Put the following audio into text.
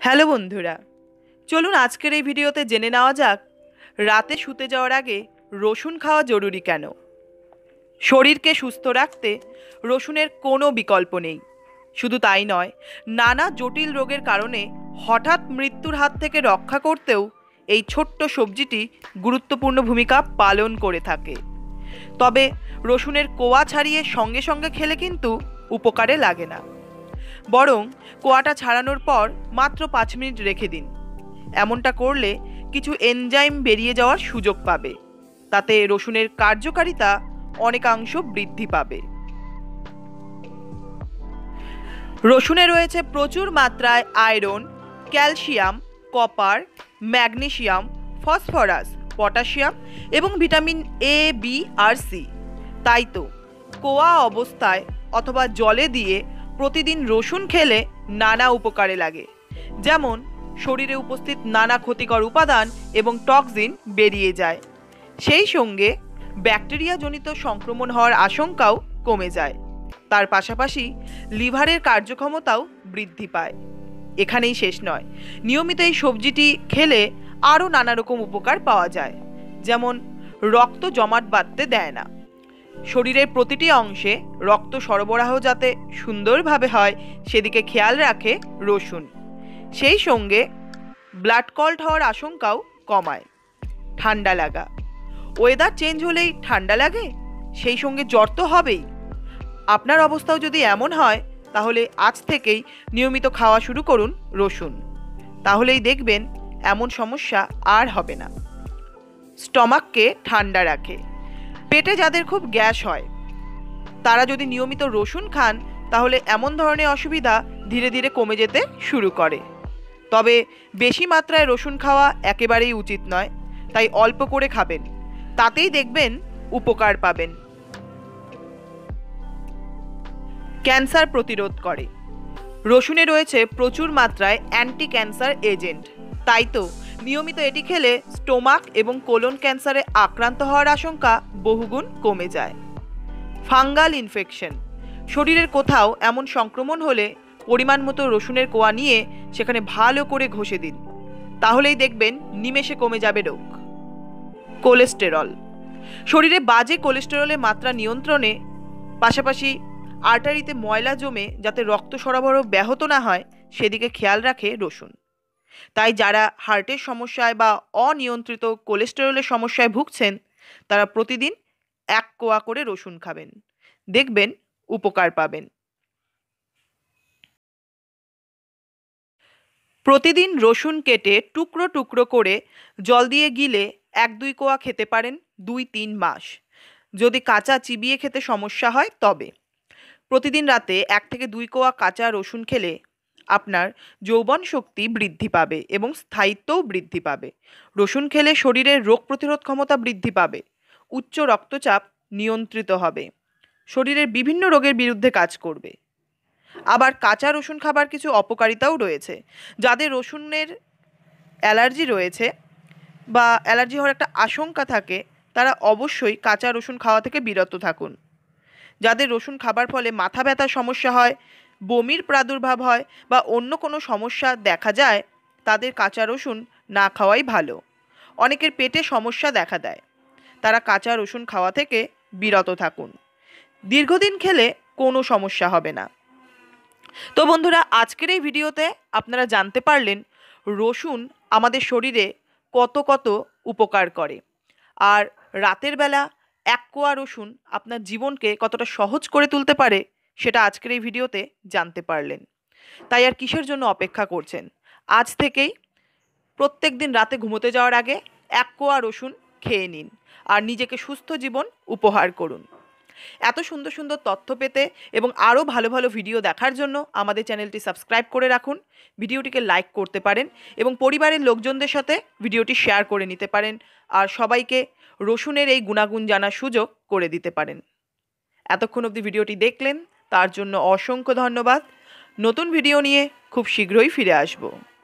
Hello বন্ধুরা, চলুন আজকের এই ভিডিওতে জেনে নেওয়া যাক রাতে শুতে যাওয়ার আগে রসুন খাওয়া জরুরি কেন। শরীরকে সুস্থ রাখতে রসুনের কোনো বিকল্প নেই। শুধু তাই নয়, নানা জটিল রোগের কারণে হঠাৎ মৃত্যুর হাত থেকে রক্ষা করতেও এই ছোট্ট সবজিটি গুরুত্বপূর্ণ ভূমিকা পালন করে থাকে। তবে রসুনের কোয়া ছাড়িয়ে সঙ্গে সঙ্গে খেলে কিন্তু উপকারে লাগে না। বরং কোয়াটা ছাড়ানোর পর মাত্র 5 মিনিট রেখে দিন। এমনটা করলে কিছু এনজাইম বেরিয়ে যাওয়ার সুযোগ পাবে। তাতে রসুনের কার্যকারিতা অনেকাংশ বৃদ্ধি পাবে। রসুনে রয়েছে প্রচুর মাত্রায় iron, calcium, copper, magnesium, phosphorus, potassium এবং ভিটামিন এ, বি আর সি। তাই তো কোয়া অবস্থায় অথবা জলে দিয়ে প্রতিদিন রসুন খেলে নানা উপকারে লাগে। যেমন শরীরে উপস্থিত নানা ক্ষতিকর উপাদান এবং টক্সিন বেরিয়ে যায়। সেই সঙ্গে ব্যাকটেরিয়াজনিত সংক্রমণ হওয়ার আশঙ্কাও কমে যায়। তার পাশাপাশি লিভারের কার্যক্ষমতাও বৃদ্ধি পায়। এখানেই শেষ নয়, নিয়মিত এই সবজিটি খেলে আরও নানা রকম উপকার পাওয়া যায়। যেমন রক্ত জমাট বাঁধতে দেয় না। শরীরের প্রতিটি অংশে রক্ত সরবরাহ যাতে সুন্দরভাবে হয় সেদিকে খেয়াল রাখে রসুন। সেই সঙ্গে ব্লাড ক্লট হওয়ার আশঙ্কাও কমায়। ঠান্ডা লাগা, ওয়েদার চেঞ্জ হলেই ঠান্ডা লাগে, সেই সঙ্গে জ্বর তো হবেই। আপনার অবস্থাও যদি এমন হয় তাহলে আজ থেকেই নিয়মিত খাওয়া শুরু করুন রসুন। তাহলেই দেখবেন এমন সমস্যা আর হবে না। স্টমাককে ঠান্ডা রাখে। পেটে যাদের খুব গ্যাস হয় তারা যদি নিয়মিত রসুন খান তাহলে এমন ধরনের অসুবিধা ধীরে ধীরে কমে যেতে শুরু করে। তবে বেশি মাত্রায় রসুন খাওয়া একেবারেই উচিত নয়, তাই অল্প করে খাবেন, তাতেই দেখবেন উপকার পাবেন। ক্যান্সার প্রতিরোধ করে। রসুনে রয়েছে প্রচুর মাত্রায় অ্যান্টি ক্যান্সার এজেন্ট। তাই তো নিয়মিত এটি খেলে স্টোমাক এবং কোলন ক্যান্সারে আক্রান্ত হওয়ার আশঙ্কা বহুগুণ কমে যায়। ফাঙ্গাল ইনফেকশন, শরীরের কোথাও এমন সংক্রমণ হলে পরিমাণ মতো রসুনের কোয়া নিয়ে সেখানে ভালো করে ঘষে দিন, তাহলেই দেখবেন নিমেষে কমে যাবে রোগ। কোলেস্টেরল, শরীরে বাজে কোলেস্টেরলের মাত্রা নিয়ন্ত্রণে, পাশাপাশি আর্টারিতে ময়লা জমে যাতে রক্ত সরবরাহ ব্যাহত না হয় সেদিকে খেয়াল রাখে রসুন। তাই যারা হার্টের সমস্যায় বা অনিয়ন্ত্রিত কোলেস্টেরলের সমস্যায় ভুগছেন তারা প্রতিদিন 1 কোয়া করে রসুন খাবেন, দেখবেন উপকার পাবেন। প্রতিদিন রসুন কেটে টুকরো টুকরো করে জল দিয়ে গিলে 1-2 কোয়া খেতে পারেন 2-3 মাস। যদি কাঁচা চিবিয়ে খেতে সমস্যা হয় তবে প্রতিদিন রাতে 1 থেকে 2 কোয়া কাঁচা রসুন খেলে আপনার যৌবন শক্তি বৃদ্ধি পাবে এবং স্থায়িত্বও বৃদ্ধি পাবে। রসুন খেলে শরীরের রোগ প্রতিরোধ ক্ষমতা বৃদ্ধি পাবে, উচ্চ রক্তচাপ নিয়ন্ত্রিত হবে, শরীরের বিভিন্ন রোগের বিরুদ্ধে কাজ করবে। আবার কাঁচা রসুন খাবার কিছু অপকারিতাও রয়েছে। যাদের রসুনের অ্যালার্জি রয়েছে বা অ্যালার্জি হওয়ার একটা আশঙ্কা থাকে তারা অবশ্যই কাঁচা রসুন খাওয়া থেকে বিরত থাকুন। যাদের রসুন খাবার ফলে মাথা ব্যথার সমস্যা হয়, বমির প্রাদুর্ভাব হয় বা অন্য কোনো সমস্যা দেখা যায় তাদের কাঁচা রসুন না খাওয়াই ভালো। অনেকের পেটে সমস্যা দেখা দেয়, তারা কাঁচা রসুন খাওয়া থেকে বিরত থাকুন। দীর্ঘদিন খেলে কোনো সমস্যা হবে না। তো বন্ধুরা, আজকের এই ভিডিওতে আপনারা জানতে পারলেন রসুন আমাদের শরীরে কত কত উপকার করে, আর রাতের বেলা 1 কোয়া রসুন আপনার জীবনকে কতটা সহজ করে তুলতে পারে সেটা আজকের এই ভিডিওতে জানতে পারলেন। তাই আর কিসের জন্য অপেক্ষা করছেন? আজ থেকেই প্রত্যেক দিন রাতে ঘুমোতে যাওয়ার আগে 1 কোয়া রসুন খেয়ে নিন আর নিজেকে সুস্থ জীবন উপহার করুন। এত সুন্দর সুন্দর তথ্য পেতে এবং আরও ভালো ভালো ভিডিও দেখার জন্য আমাদের চ্যানেলটি সাবস্ক্রাইব করে রাখুন, ভিডিওটিকে লাইক করতে পারেন এবং পরিবারের লোকজনদের সাথে ভিডিওটি শেয়ার করে নিতে পারেন, আর সবাইকে রসুনের এই গুণাগুণ জানার সুযোগ করে দিতে পারেন। এতক্ষণ অবধি ভিডিওটি দেখলেন তার জন্য অসংখ্য ধন্যবাদ। নতুন ভিডিও নিয়ে খুব শীঘ্রই ফিরে আসব।